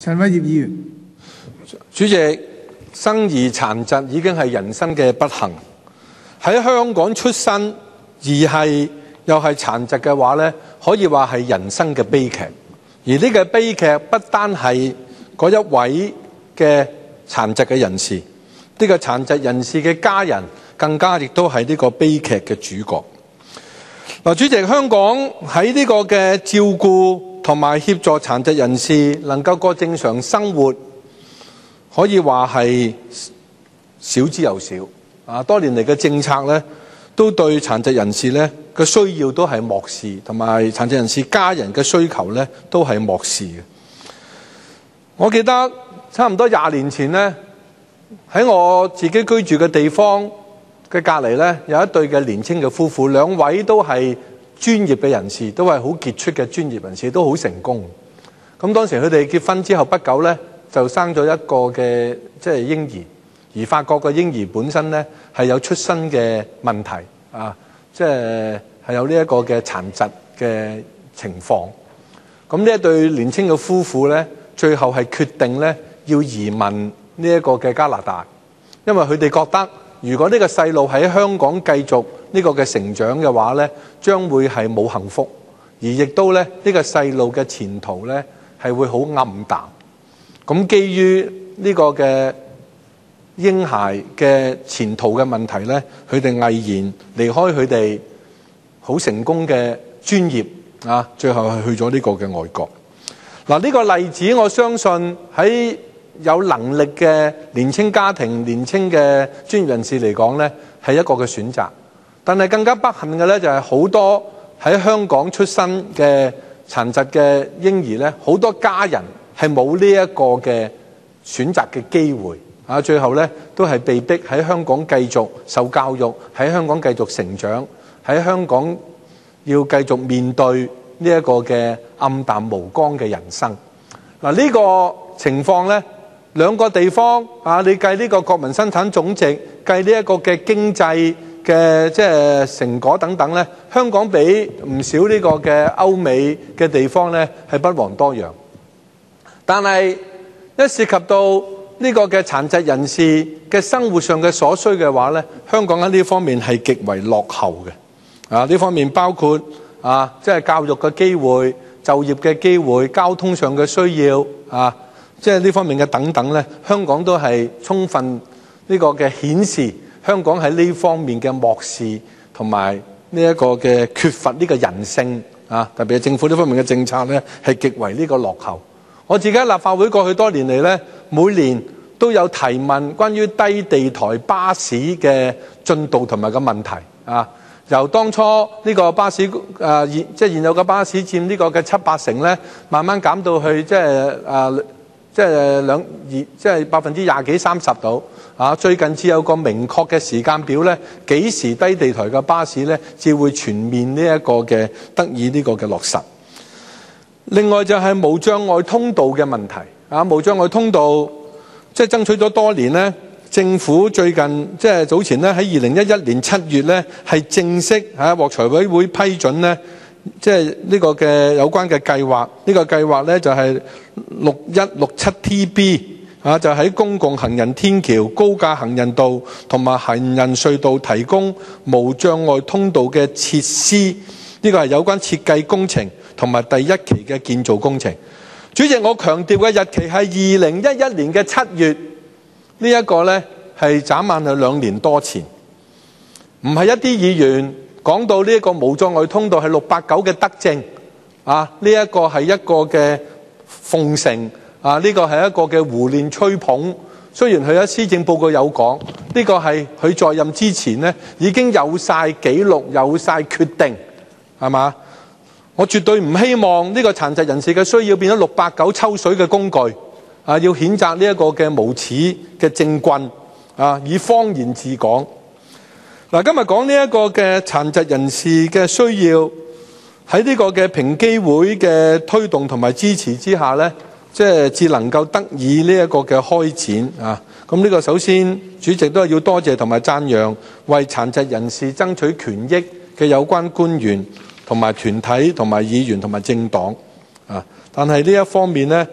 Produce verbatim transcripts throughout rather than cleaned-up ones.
陳偉業議員， 主席，生而殘疾已經係人生嘅不幸。喺香港出生而係又係殘疾嘅話呢，可以話係人生嘅悲劇。而呢個悲劇不單係嗰一位嘅殘疾嘅人士，呢個殘疾人士嘅家人更加亦都係呢個悲劇嘅主角。嗱，主席，香港喺呢個嘅照顧同埋協助殘疾人士能夠過正常生活，可以話係少之又少。啊，多年嚟嘅政策咧，都對殘疾人士咧嘅需要都係漠視，同埋殘疾人士家人嘅需求咧都係漠視嘅。我記得差唔多廿年前咧，喺我自己居住嘅地方嘅隔離咧，有一對嘅年青嘅夫婦，兩位都係專業嘅人士，都係好傑出嘅專業人士，都好成功。咁當時佢哋結婚之後不久咧，就生咗一個嘅即係嬰兒，而發覺個嬰兒本身咧係有出生嘅問題啊，即係係有呢一個嘅殘疾嘅情況。咁呢一對年青嘅夫婦咧，最後係決定咧要移民呢一個嘅加拿大，因為佢哋覺得，如果呢個細路喺香港繼續呢個嘅成長嘅話呢，將會係冇幸福，而亦都咧呢個細路嘅前途呢係會好暗淡。咁基於呢個嘅嬰孩嘅前途嘅問題呢，佢哋毅然離開佢哋好成功嘅專業啊，最後係去咗呢個嘅外國。嗱，呢個例子我相信喺有能力嘅年青家庭、年青嘅專業人士嚟講呢，係一個嘅選擇。但係更加不幸嘅呢，就係好多喺香港出生嘅殘疾嘅嬰兒呢，好多家人係冇呢一個嘅選擇嘅機會啊！最後呢，都係被逼喺香港繼續受教育，喺香港繼續成長，喺香港要繼續面對呢一個嘅暗淡無光嘅人生。嗱，呢個情況呢，兩個地方啊，你計呢個國民生產總值，計呢一個嘅經濟嘅即係成果等等呢，香港比唔少呢個嘅歐美嘅地方呢係不遑多讓。但係一涉及到呢個嘅殘疾人士嘅生活上嘅所需嘅話呢，香港喺呢方面係極為落後嘅。啊，呢方面包括啊，即係教育嘅機會、就業嘅機會、交通上嘅需要啊。即係呢方面嘅等等呢，香港都係充分呢個嘅顯示香港喺呢方面嘅漠視同埋呢一個嘅缺乏呢個人性啊，特別係政府呢方面嘅政策呢，係極為呢個落後。我自己喺立法會過去多年嚟呢，每年都有提問關於低地台巴士嘅進度同埋個問題啊。由當初呢個巴士誒、呃、現即係現有嘅巴士佔呢個嘅七八成呢，慢慢減到去即係誒。呃即係兩二，即係百分之廿幾三十度啊！最近只有個明確嘅時間表咧，幾時低地台嘅巴士咧，至會全面呢一個嘅得以呢個嘅落實。另外就係無障礙通道嘅問題啊！無障礙通道即係爭取咗多年咧，政府最近即係早前咧喺二零一一年七月咧係正式嚇獲財委會批准咧。即係呢個嘅有關嘅計劃，呢個計劃呢就係六一六七 T B 啊，就喺公共行人天橋、高架行人道同埋行人隧道提供無障礙通道嘅設施。呢個係有關設計工程同埋第一期嘅建造工程。主席，我強調嘅日期係二零一一年嘅七月，呢一個呢係眨眼係兩年多前，唔係一啲議員講到呢一個無障礙通道係六八九嘅德政啊，呢一個係一個嘅奉承啊，呢個係一個嘅胡亂吹捧。雖然佢喺施政報告有講，呢個係佢在任之前呢已經有晒記錄、有晒決定，係嘛？我絕對唔希望呢個殘疾人士嘅需要變咗六八九抽水嘅工具啊！要譴責呢一個嘅無恥嘅政棍啊，以謊言治港。嗱，今日講呢一個嘅殘疾人士嘅需要，喺呢個嘅平機會嘅推動同埋支持之下呢，即係至能夠得以呢一個嘅開展啊！咁呢個首先主席都係要多謝同埋讚揚為殘疾人士爭取權益嘅有關官員同埋團體同埋議員同埋政黨啊！但係呢一方面呢，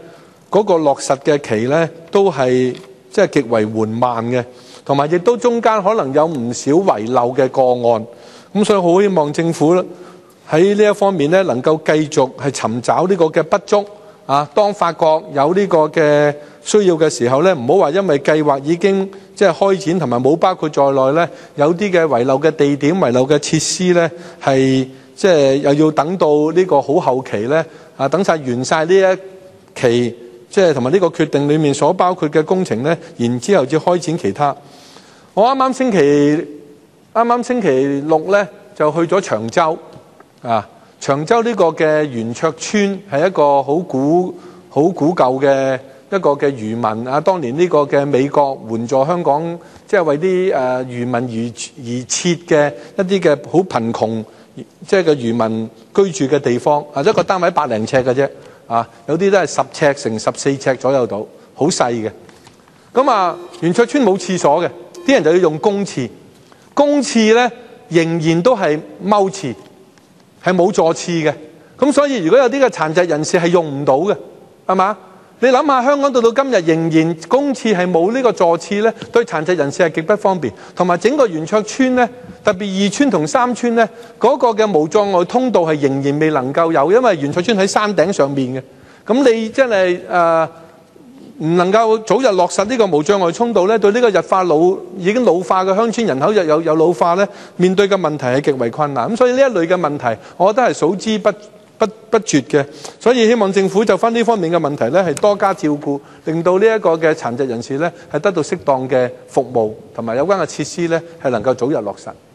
嗰個落實嘅期咧都係即係極為緩慢嘅，同埋亦都中間可能有唔少遺漏嘅個案。咁所以好希望政府喺呢一方面咧能夠繼續係尋找呢個嘅不足啊。當發覺有呢個嘅需要嘅時候咧，唔好話因為計劃已經即係開展同埋冇包括在內咧，有啲嘅遺漏嘅地點、遺漏嘅設施咧係即係又要等到呢個好後期咧啊，等晒完晒呢一期即係同埋呢個決定裡面所包括嘅工程咧，然之後至開展其他。我啱啱星期啱啱星期六咧就去咗長洲啊，長洲呢個嘅圓桌村係一個好古好古舊嘅一個嘅漁民啊，當年呢個嘅美國援助香港，即係為啲誒漁民而而設嘅一啲嘅好貧窮即係嘅漁民居住嘅地方啊，一個單位百零尺嘅啫啊，有啲都係十尺乘十四尺左右度，好細嘅。咁啊，圓桌村冇廁所嘅，啲人就要用公廁，公廁咧仍然都係踎廁，係冇座廁嘅。咁所以如果有啲嘅殘疾人士係用唔到嘅，係嘛？你諗下，香港到到今日仍然公廁係冇呢個座廁咧，對殘疾人士係極不方便。同埋整個圓桌村咧，特別二村同三村咧，嗰個嘅無障礙通道係仍然未能夠有，因為圓桌村喺山頂上面嘅。咁你真係誒唔能夠早日落實呢個無障礙通道咧，對呢個日化老已經老化嘅鄉村人口又有有老化咧，面對嘅問題係極為困難。咁所以呢一類嘅問題，我覺得係數之不不不絕嘅。所以希望政府就翻呢方面嘅問題咧，係多加照顧，令到呢一個嘅殘疾人士咧係得到適當嘅服務，同埋有關嘅設施咧係能夠早日落實。